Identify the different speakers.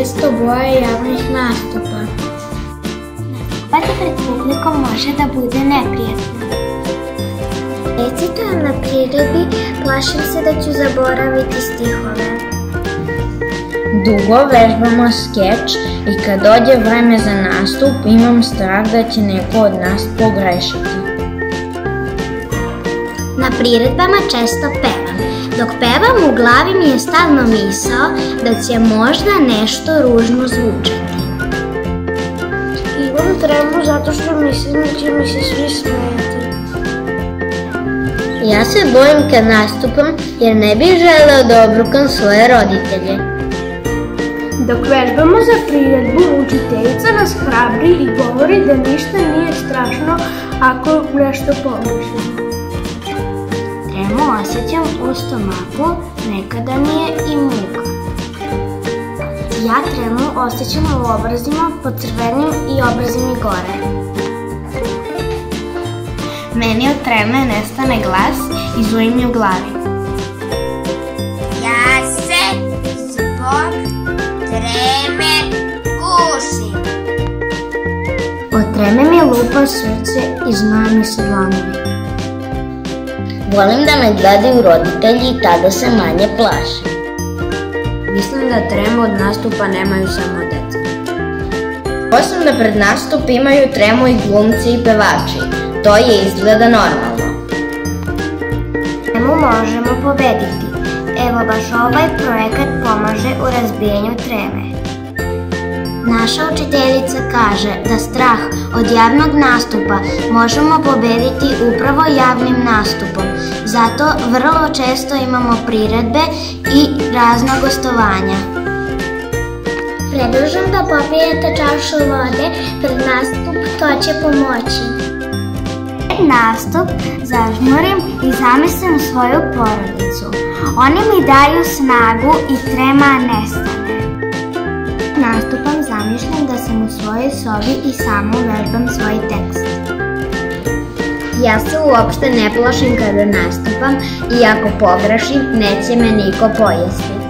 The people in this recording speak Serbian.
Speaker 1: često boje javnih nastupa.
Speaker 2: Nastupati pred publikom može da bude neprijatno.
Speaker 3: Recitujem na priredbi, plašim se da ću zaboraviti stihove.
Speaker 1: Dugo vežbamo skeč i kad dođe vreme za nastup imam strah da će neko od nas pogrešiti.
Speaker 3: Na priredbama često pevam. Dok pevam u glavi mi je stalno misao da će možda nešto ružno zvučati.
Speaker 2: Imam tremu zato što mislim da će mi se svi smijeti.
Speaker 1: Ja se bojim kad nastupam jer ne bih želeo da obrukam svoje roditelje.
Speaker 2: Dok vežbamo za priredbu, učiteljica nas hrabri i govori da ništa nije strašno ako nešto pogrešimo.
Speaker 3: Tremu osjećam u stomaku, nekada mi je i muka. Ja tremu osjećam u obrazima, pocrvenim i obrazi mi gore. Meni od treme nestane glas i zuji mi u glavi.
Speaker 4: Ja se zbog treme gušim.
Speaker 3: Od treme mi lupa srce i znoje mi se dlanovi.
Speaker 1: Volim da me gledaju roditelji i tada se manje plašim. Mislim da tremu od nastupa nemaju samo deca. Osim da pred nastup imaju tremu i glumci i pevači. To je izgleda normalno.
Speaker 3: Tremu možemo pobediti. Evo baš ovaj projekat pomaže u razbijanju treme. Naša učiteljica kaže da strah od javnog nastupa možemo pobediti upravo javnim nastupom. Zato vrlo često imamo priredbe i razna gostovanja. Predlažem da popijete čašu vode pred nastup, to će pomoći. Pred nastup zažmurim i zamislim svoju porodicu. Oni mi daju snagu i trema nestane. Nastupam zamišljam da sam u svojoj sobi i samo vežbam svoj tekst.
Speaker 1: Ja se uopšte ne plašim kada nastupam i ako pogrešim neće me niko pojesti.